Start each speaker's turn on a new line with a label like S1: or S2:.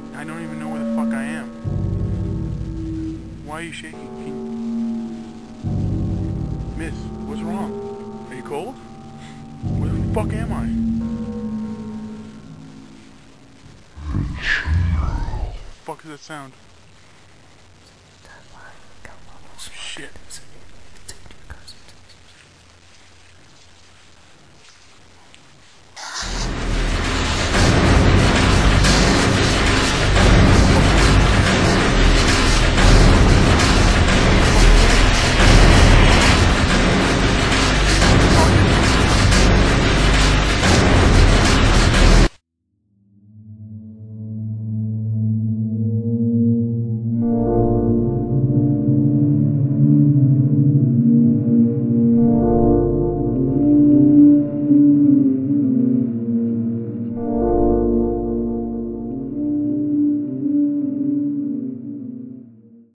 S1: I don't even know where the fuck I am. Why are you shaking? Miss, what's wrong? Are you cold? Where the fuck am I? What the fuck is that sound? Oh, shit.